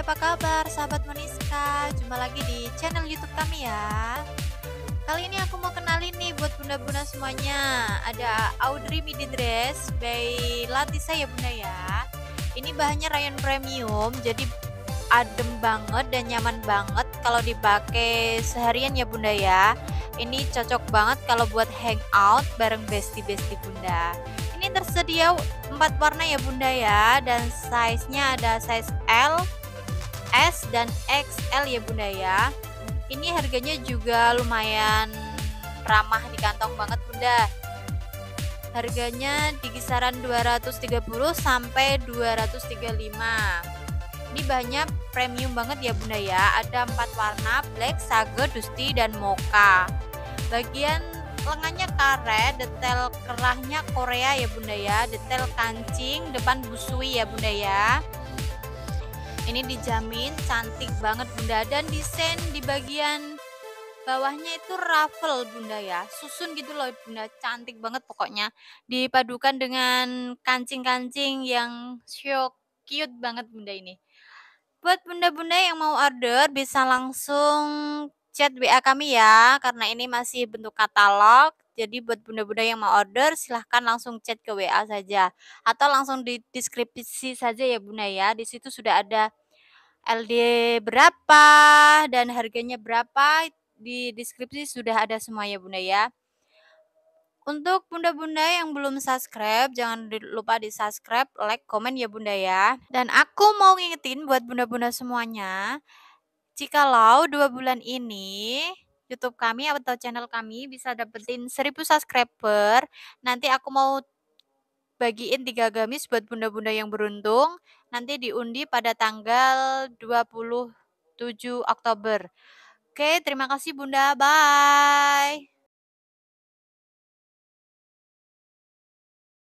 apa kabar sahabat Moniska? Jumpa lagi di channel YouTube kami ya. Kali ini aku mau kenalin nih buat bunda-bunda semuanya. Ada Audrey midi dress by Latisa ya bunda ya. Ini bahannya rayon premium, jadi adem banget dan nyaman banget kalau dipakai seharian ya bunda ya. Ini cocok banget kalau buat hangout bareng bestie-bestie bunda. Ini tersedia 4 warna ya bunda ya, dan size-nya ada size L, S dan XL ya bunda ya. Ini harganya juga lumayan ramah di kantong banget bunda. Harganya di kisaran 230 sampai 235. Ini bahannya premium banget ya bunda ya. Ada 4 warna, black, sage, dusty dan mocha. Bagian lengannya karet, detail kerahnya Korea ya bunda ya. Detail kancing depan busui ya bunda ya. Ini dijamin cantik banget bunda, dan desain di bagian bawahnya itu ruffle bunda ya, susun gitu loh bunda, cantik banget pokoknya. Dipadukan dengan kancing-kancing yang so cute banget bunda ini. Buat bunda-bunda yang mau order bisa langsung chat WA kami ya, karena ini masih bentuk katalog. Jadi buat bunda-bunda yang mau order silahkan langsung chat ke WA saja, atau langsung di deskripsi saja ya bunda ya. Di situ sudah ada LD berapa dan harganya berapa, di deskripsi sudah ada semua ya bunda ya. Untuk bunda-bunda yang belum subscribe, jangan lupa di subscribe, like, komen ya bunda ya. Dan aku mau ngingetin buat bunda-bunda semuanya, jikalau 2 bulan ini YouTube kami atau channel kami bisa dapetin 1000 subscriber, nanti aku mau bagiin 3 gamis buat bunda-bunda yang beruntung, nanti diundi pada tanggal 27 Oktober. Oke, terima kasih bunda, bye.